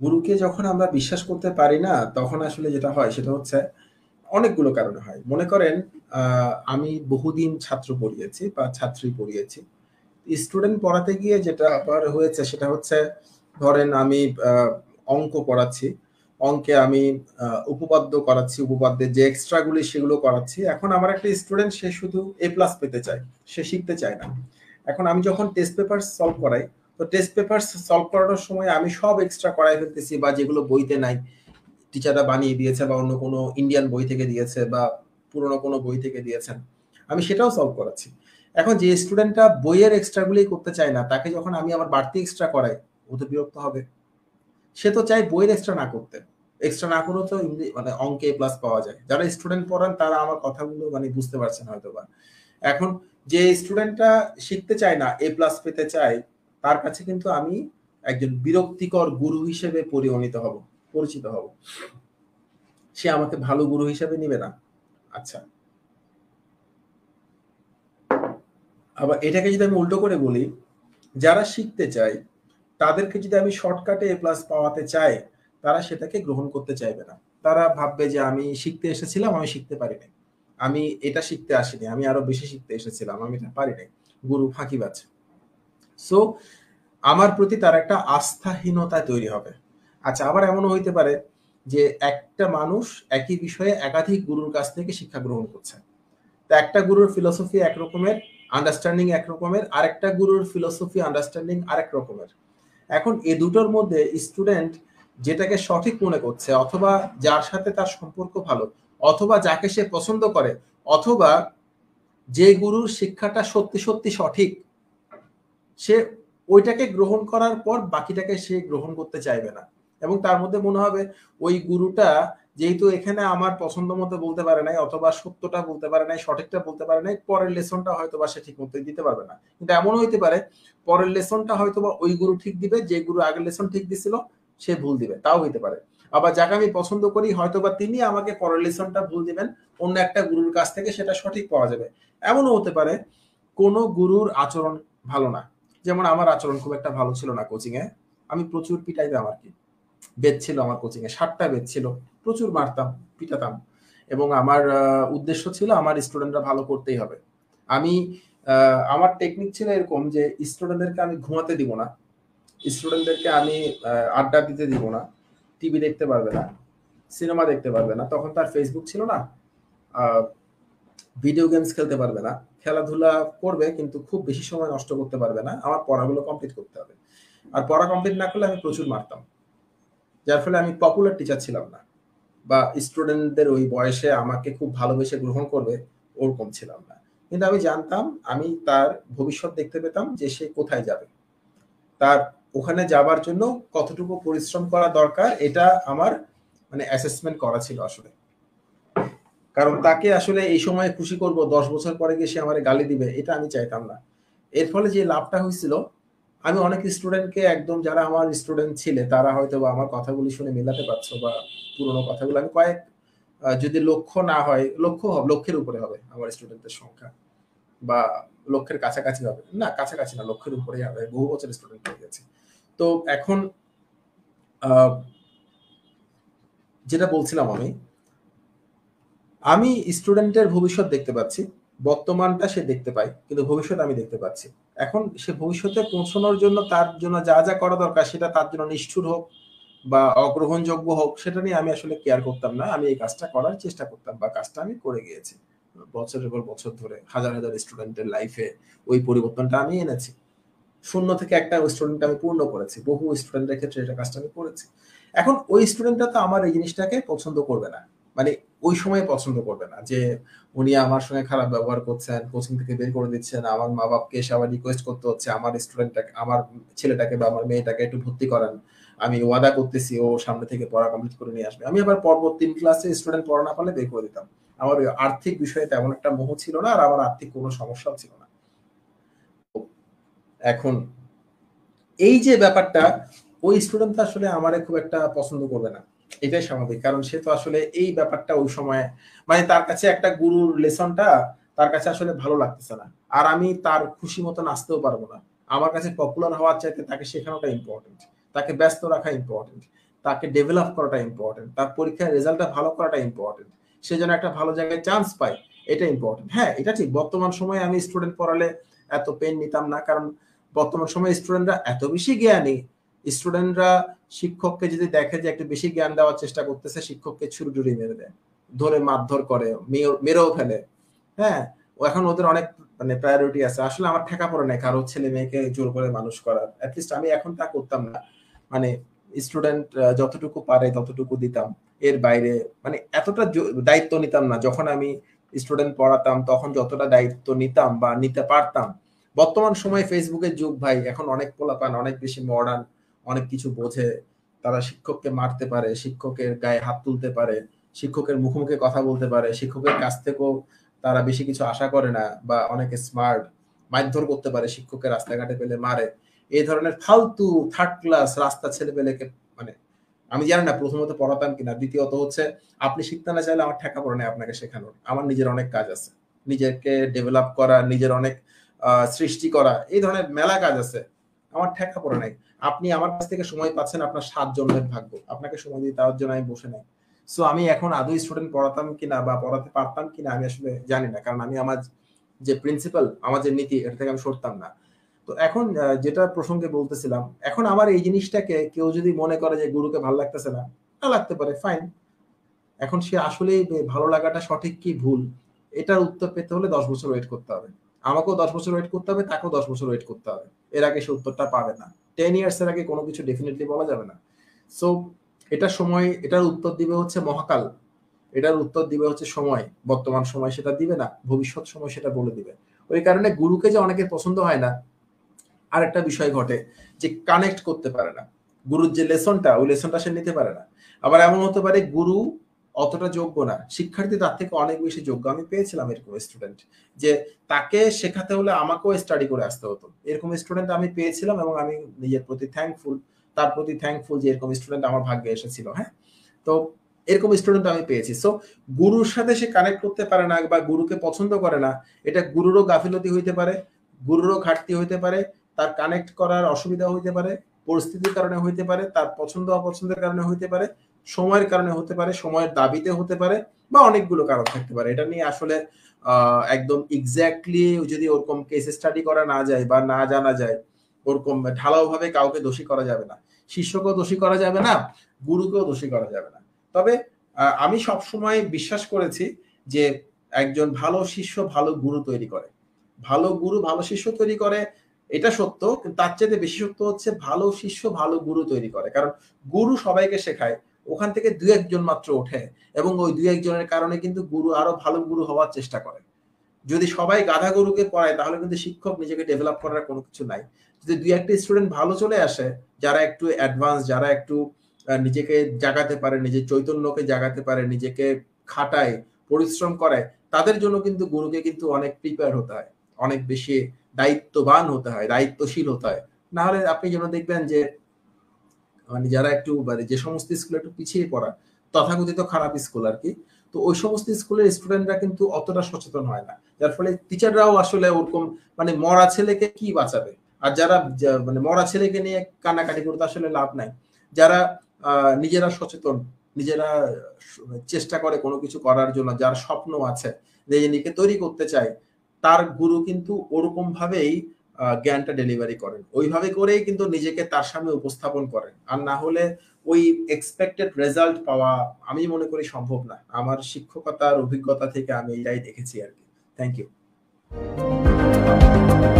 গুরুকে যখন আমরা বিশ্বাস করতে পারি না, তখন আসলে যেটা হয় সেটা হচ্ছে অনেকগুলো কারণে হয়। মনে করেন আমি বহুদিন ছাত্র পড়িয়েছি বা ছাত্রী পড়িয়েছি। স্টুডেন্ট পড়াতে গিয়ে যেটা আবার হয়েছে সেটা হচ্ছে ধরেন আমি অঙ্ক পড়াচ্ছি। অঙ্কে আমি উপপাদ্য করাচ্ছি, উপপাদ্যের যে এক্সট্রা গুলি সেগুলো করাচ্ছি। এখন আমার একটা স্টুডেন্ট সে শুধু এ প্লাস পেতে চায়, সে শিখতে চায় না। এখন আমি যখন টেস্ট পেপার সলভ করাই, তো টেস্ট পেপার সলভ করানোর সময় আমি সব এক্সট্রা করাই ফেলতেছি, বা যেগুলো বইতে নাই টিচাররা বানিয়ে দিয়েছে বা অন্য কোনো ইন্ডিয়ান বই থেকে দিয়েছে বা পুরোনো কোনো বই থেকে দিয়েছেন, আমি সেটাও সলভ করাচ্ছি। এখন যে স্টুডেন্টটা বইয়ের এক্সট্রা গুলি করতে চায় না, তাকে যখন আমি আবার বাড়তি এক্সট্রা করাই, ও তো বিরক্ত হবে। সে তো চায় বইয়ের এক্সট্রা না করতে। এক্সট্রা না করেও তো মানে অঙ্কে এ প্লাস পাওয়া যায়। যারা স্টুডেন্ট পড়ান তারা আমার কথাগুলো মানে বুঝতে পারছেন হয়তোবা। এখন যে স্টুডেন্টটা শিখতে চায় না, এ প্লাস পেতে চায়, তার কাছে কিন্তু আমি একজন বিরক্তিকর গুরু হিসেবে পরিচিত হব। সে আমাকে ভালো গুরু হিসেবে নিবে না। আচ্ছা, আবার এটাকে যদি আমি উল্টো করে বলি, যারা শিখতে চায় তাদেরকে যদি আমি শর্টকাটে এ প্লাস পাওয়াতে চাই, তারা সেটাকে গ্রহণ করতে চাইবে না। তারা ভাববে যে আমি শিখতে এসেছিলাম, আমি শিখতে পারি নাই। আমি এটা শিখতে আসিনি, আমি আরো বেশি শিখতে এসেছিলাম, আমি এটা পারি নাই। গুরু ফাঁকিবাজ। সো আমার প্রতি তার একটা আস্থাহীনতা তৈরি হবে। আচ্ছা, আবার এমনও হইতে পারে যে একটা মানুষ একই বিষয়ে একাধিক গুরুর কাছ থেকে শিক্ষা গ্রহণ করছে। তো একটা গুরুর ফিলোসফি এক রকমের, আন্ডারস্ট্যান্ডিং এক রকমের, আরেকটা গুরুর ফিলোসফি আন্ডারস্ট্যান্ডিং আরেক রকমের। এখন এ দুটোর মধ্যে স্টুডেন্ট যেটাকে সঠিক মনে করছে, অথবা যার সাথে তার সম্পর্ক ভালো, অথবা যাকে সে পছন্দ করে, অথবা যে গুরুর শিক্ষাটা সত্যি সত্যি সঠিক, সে ওইটাকে গ্রহণ করার পর বাকিটাকে সে গ্রহণ করতে চাইবে না। এবং তার মধ্যে মনে হবে ওই গুরুটা যেহেতু এখানে আমার পছন্দ মতো বলতে পারে নাই, অথবা সত্যটা বলতে পারে নাই, সঠিকটা বলতে পারে নাই, পরের লেসনটা হয়তো বা সে ঠিক মতো দিতে পারবে না। কিন্তু এমনও হইতে পারে পরের লেসনটা হয়তো বা ওই গুরু ঠিক দিবে, যে গুরু আগের লেসন ঠিক দিছিল সে ভুল দিবে, তাও হইতে পারে। আবার যাকে আমি পছন্দ করি হয়তো বা তিনি আমাকে পরের লেসনটা ভুল দিবেন, অন্য একটা গুরুর কাছ থেকে সেটা সঠিক পাওয়া যাবে। এমনও হতে পারে কোন গুরুর আচরণ ভালো না। যেমন আমার আচরণ খুব একটা ভালো ছিল না কোচিং এ। আমি প্রচুর পিটাইতাম আর কি। বেদ ছিল আমার কোচিং এ, 7টা বেদ ছিল। প্রচুর মারতাম, পিটাতাম। এবং আমার উদ্দেশ্য ছিল আমার স্টুডেন্টরা ভালো করতেই হবে। আমি আমার টেকনিক ছিল এরকম যে স্টুডেন্টদেরকে আমি ঘুমাতে দিব না। স্টুডেন্টদেরকে আমি আড্ডা দিতে দিব না। টিভি দেখতে পারবে না, সিনেমা দেখতে পারবে না। তখন তার ফেসবুক ছিল না। আহ, ভিডিও গেমস খেলতে পারবে না। খেলাধুলা করবে কিন্তু খুব বেশি সময় নষ্ট করতে পারবে না। আমার পড়াগুলো কমপ্লিট করতে হবে। আর পড়া কমপ্লিট না করলে আমি প্রচুর মারতাম। যার ফলে আমি পপুলার টিচার ছিলাম না, বা স্টুডেন্টদের ওই বয়সে আমাকে খুব ভালোবেসে গ্রহণ করবে ওরকম ছিলাম না। কিন্তু আমি জানতাম, আমি তার ভবিষ্যৎ দেখতে পেতাম যে সে কোথায় যাবে, তার ওখানে যাবার জন্য কতটুকু পরিশ্রম করা দরকার, এটা আমার মানে অ্যাসেসমেন্ট করা ছিল আসলে। কারণ তাকে আসলে এই সময় খুশি করব, 10 বছর পরে গিয়ে সে আমার গালি দিবে, এটা আমি চাইতাম না। এর ফলে যে লাভটা হয়েছিল, আমি অনেক স্টুডেন্টকে একদম যারা আমার স্টুডেন্ট ছিলে তারা হয়তো বা আমার কথাগুলি শুনে মেলাতে পারছো, বা পুরোনো কথাগুলো আমি কয়েক যদি লক্ষ না হয়, লক্ষের উপরে হবে আমার স্টুডেন্টের সংখ্যা, বা লক্ষের কাছাকাছি হবে না, কাছাকাছি না, লক্ষের উপরেই হবে, বহু বছর স্টুডেন্ট হয়ে গেছে। তো এখন আহ, যেটা বলছিলাম আমি, আমি স্টুডেন্টের ভবিষ্যৎ দেখতে পাচ্ছি, বর্তমানটা সে দেখতে পায় কিন্তু ভবিষ্যৎ আমি দেখতে পাচ্ছি। এখন সে ভবিষ্যতে পৌঁছানোর জন্য তার জন্য যা যা করা দরকার সেটা তার জন্য নিষ্ঠুর হোক বা অগ্রহণযোগ্য হোক, সেটা নিয়ে আমি আসলে কেয়ার করতাম না। আমি এই কাজটা করার চেষ্টা করতাম, বা কাজটা আমি করে গিয়েছি। বছরের পর বছর ধরে হাজার হাজার স্টুডেন্টের লাইফে ওই পরিবর্তনটা আমি এনেছি। শূন্য থেকে একটা স্টুডেন্ট আমি পূর্ণ করেছি, বহু স্টুডেন্টের ক্ষেত্রে এটা কাজটা আমি করেছি। এখন ওই স্টুডেন্টটা তো আমার এই জিনিসটাকে পছন্দ করবে না, মানে ওই সময় পছন্দ করবে না যে উনি আমার সঙ্গে খারাপ ব্যবহার করছেন, কোচিং থেকে বের করে দিচ্ছেন, আমার মা বাপকে এসে আবার রিকোয়েস্ট করতে হচ্ছে আমার স্টুডেন্টটাকে, আমার ছেলেটাকে বা আমার মেয়েটাকে একটু ভর্তি করান। আমি ওয়াদা করতেছি ও সামনে থেকে পড়া কমপ্লিট করে নিয়ে আসবে। আমি আবার পর্ব 3 ক্লাসে স্টুডেন্ট পড়া না পারলে বের করে দিতাম। আমার ওই আর্থিক বিষয়ে তেমন একটা মোহ ছিল না, আর আমার আর্থিক কোনো সমস্যাও ছিল না। এখন এই যে ব্যাপারটা, ওই স্টুডেন্ট তো আসলে আমারে খুব একটা পছন্দ করবে না। এটাই স্বাভাবিক, কারণ সে তো আসলে এই ব্যাপারটা ওই সময় মানে তার কাছে একটা গুরুর লেসনটা তার কাছে আসলে ভালো লাগতেছে না। আর আমি তার খুশি মতো নাচতেও পারবো না। আমার কাছে পপুলার হওয়ার চাইতে তাকে শেখানোটা ইম্পর্টেন্ট, তাকে ব্যস্ত রাখা ইম্পর্টেন্ট। তাকে ডেভেলপ করাটা ইম্পর্টেন্ট, তার পরীক্ষার রেজাল্টটা ভালো করাটা ইম্পর্টেন্ট, সে যেন একটা ভালো জায়গায় চান্স পায়, এটা ইম্পর্টেন্ট। হ্যাঁ, এটা ঠিক, বর্তমান সময়ে আমি স্টুডেন্ট পড়ালে এত পেন নিতাম না, কারণ বর্তমান সময়ে স্টুডেন্টরা এত বেশি জ্ঞানী, স্টুডেন্টরা শিক্ষককে যদি দেখে যে একটু বেশি জ্ঞান দেওয়ার চেষ্টা করতেছে, শিক্ষককে ছুরি মেরে দেয়, ধরে মারধর করে, মেরেও ফেলে। হ্যাঁ, এখন ওদের অনেক মানে প্রায়োরিটি আছে। আসলে আমার ঠেকা পড়ে নাই কারো ছেলে মেয়েকে জোর করে মানুষ করার, অ্যাটলিস্ট আমি এখন তা করতাম না। মানে স্টুডেন্ট যতটুকু পারে ততটুকু দিতাম, এর বাইরে মানে এতটা দায়িত্ব নিতাম না। যখন আমি স্টুডেন্ট পড়াতাম তখন যতটা দায়িত্ব নিতাম বা নিতে পারতাম। বর্তমান সময়ে ফেসবুকের যুগ ভাই, এখন অনেক পোলাপান অনেক বেশি মডার্ন, অনেক কিছু বোঝে, তারা শিক্ষককে মারতে পারে, শিক্ষকের গায়ে হাত তুলতে পারে, শিক্ষকের মুখোমুখি কথা বলতে পারে, শিক্ষকের কাছ থেকেও তারা বেশি কিছু আশা করে না, বা অনেকে স্মার্ট, মারধর করতে পারে, শিক্ষকের রাস্তাঘাটে পেলে মারে। এই ধরনের ফালতু থার্ড ক্লাস রাস্তা ছেলে পেলেকে মানে আমি জানি না প্রথমত পড়াতাম কিনা, দ্বিতীয়ত হচ্ছে আপনি শিখতে না চাইলে আমার ঠেকা পড়ে নাই আপনাকে শেখানোর। আমার নিজের অনেক কাজ আছে, নিজেকে ডেভেলপ করা, নিজের অনেক সৃষ্টি করা, এই ধরনের মেলা কাজ আছে, আমার ঠেকা পড়ে নাই। আপনি আমার কাছ থেকে সময় পাচ্ছেন, আপনার 7 জন্মের ভাগ্য, আপনাকে সময় দিয়ে দেওয়ার জন্য আমি বসে নাই। সো আমি এখন আদৌ স্টুডেন্ট পড়াতাম কিনা বা পড়াতে পারতাম কিনা আমি আসলে জানি না, কারণ আমি আমার যে প্রিন্সিপাল, আমার যে নীতি, এটা থেকে আমি সরতাম না। তো এখন যেটা প্রসঙ্গে বলতেছিলাম, এখন আমার এই জিনিসটাকে কেউ যদি মনে করে যে গুরুকে ভালো লাগতেছে না, না লাগতে পারে, ফাইন। এখন সে আসলে ভালো লাগাটা সঠিক কি ভুল, এটার উত্তর পেতে হলে 10 বছর ওয়েট করতে হবে। আমাকেও 10 বছর ওয়েট করতে হবে, তাকেও 10 বছর ওয়েট করতে হবে, এর আগে সে উত্তরটা পাবে না। 10 ইয়ার্স এর আগে কোনো কিছু ডেফিনেটলি বলা যাবে না। সো এটা সময়, এটার উত্তর দিবে হচ্ছে মহাকাল, এটার উত্তর দিবে হচ্ছে সময়। বর্তমান সময় সেটা দিবে না, ভবিষ্যৎ সময় সেটা বলে দিবে। ওই কারণে গুরুকে যে অনেকের পছন্দ হয় না, আর একটা বিষয় ঘটে যে কানেক্ট করতে পারে না, গুরুর যে লেসনটা, ওই লেসনটা সে নিতে পারে না। আবার এমন হতে পারে গুরু অতটা যোগ্য না, শিক্ষার্থী তার থেকে অনেক বেশি যোগ্য। আমি পেয়েছিলাম এরকম স্টুডেন্ট, যে তাকে শেখাতে হলে আমাকেও স্টাডি করে আসতে হতো, এরকম স্টুডেন্ট আমি পেয়েছিলাম, এবং আমি নিজের প্রতি থ্যাঙ্কফুল, তার প্রতি থ্যাঙ্কফুল যে এরকম স্টুডেন্ট আমার ভাগ্যে এসেছিল। হ্যাঁ, তো এরকম স্টুডেন্ট আমি পেয়েছি। সো গুরুর সাথে সে কানেক্ট করতে পারে না বা গুরুকে পছন্দ করে না, এটা গুরুরও গাফিলতি হইতে পারে, গুরুরও ঘাটতি হইতে পারে, তার কানেক্ট করার অসুবিধা হইতে পারে, পরিস্থিতির কারণে হইতে পারে, তার পছন্দ অপছন্দের কারণে হইতে পারে, সময়ের কারণে হতে পারে, সময়ের দাবিতে হতে পারে, বা অনেকগুলো কারণ থাকতে পারে। এটা নিয়ে আসলে একদম এক্স্যাক্টলি যদি ওরকম কেস স্টাডি করা না যায় বা না জানা যায়, ওরকম ঢালাও ভাবে কাউকে দোষী করা যাবে না, শিষ্যকেও দোষী করা যাবে না, গুরুকেও দোষী করা যাবে না। তবে আমি সবসময় বিশ্বাস করেছি যে একজন ভালো শিষ্য ভালো গুরু তৈরি করে, ভালো গুরু ভালো শিষ্য তৈরি করে, এটা সত্য। কিন্তু তার চেয়ে বেশি সত্য হচ্ছে ভালো শিষ্য ভালো গুরু তৈরি করে। কারণ গুরু সবাইকে শেখায়, ওখান থেকে 2-1 জন মাত্র ওঠে, এবং ওই 2-1 জনের কারণে কিন্তু গুরু আরো ভালো গুরু হওয়ার চেষ্টা করে। যদি সবাই গাধা গরুকে পড়ায় তাহলে কিন্তু শিক্ষক নিজেকে ডেভেলপ করার কোনো কিছু নাই। যদি 2-1টা স্টুডেন্ট ভালো চলে আসে, যারা একটু অ্যাডভান্স, যারা একটু নিজেকে জাগাতে পারে, নিজের চৈতন্যকে জাগাতে পারে, নিজেকে খাটায়, পরিশ্রম করে, তাদের জন্য কিন্তু গুরুকে কিন্তু অনেক প্রিপেয়ার হতে হয়, অনেক বেশি দায়িত্ববান হতে হয়, দায়িত্বশীল হতে হয়। না হলে আপনি যেন দেখবেন যে মানে যারা একটু মানে যে সমস্ত স্কুলে একটু পিছিয়ে পড়া, তথাকথিত খারাপ স্কুল আর কি, তো ওই সমস্ত স্কুলের স্টুডেন্টরা কিন্তু অতটা সচেতন হয় না, যার ফলে টিচাররাও আসলে ওরকম মানে মরা ছেলেকে কি বাঁচাবে। আর যারা মানে মরা ছেলেকে নিয়ে কান্নাকাটি করতে আসলে লাভ নাই। যারা নিজেরা সচেতন, নিজেরা চেষ্টা করে কোনো কিছু করার জন্য, যার স্বপ্ন আছে, নিজেকে তৈরি করতে চায়, তার গুরু কিন্তু ওরকম ভাবেই জ্ঞানটা ডেলিভারি করেন, ওইভাবে করেই কিন্তু নিজেকে তার সামনে উপস্থাপন করেন। আর না হলে ওই এক্সপেক্টেড রেজাল্ট পাওয়া আমি মনে করি সম্ভব না। আমার শিক্ষকতার অভিজ্ঞতা থেকে আমি এটাই দেখেছি আর কি। Thank you.